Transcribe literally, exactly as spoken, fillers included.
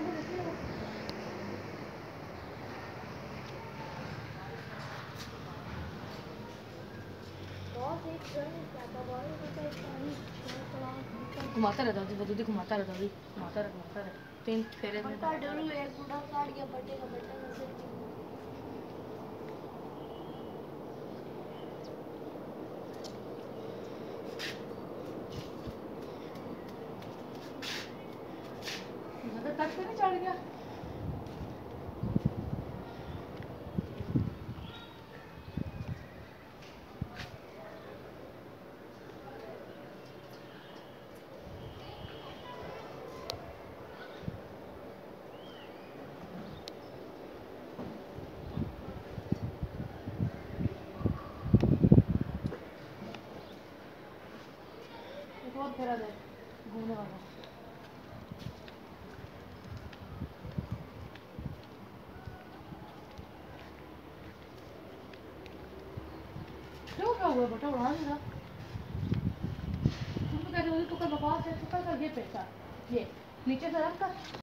घुमाता रहता है दूधी घुमाता रहता है घुमाता रहता घुमाता रहता तीन फेरे में का डरू एक बूढ़ा काट गया बटे का बटा से मगर तक से नहीं चढ़ गया बहुत फेरा दे घूमने वाला क्यों क्या हुआ बेटा उड़ा नहीं रहा तुम तो कह रहे हो तू का बकवास है तू का ये पैसा ये नीचे से रख कर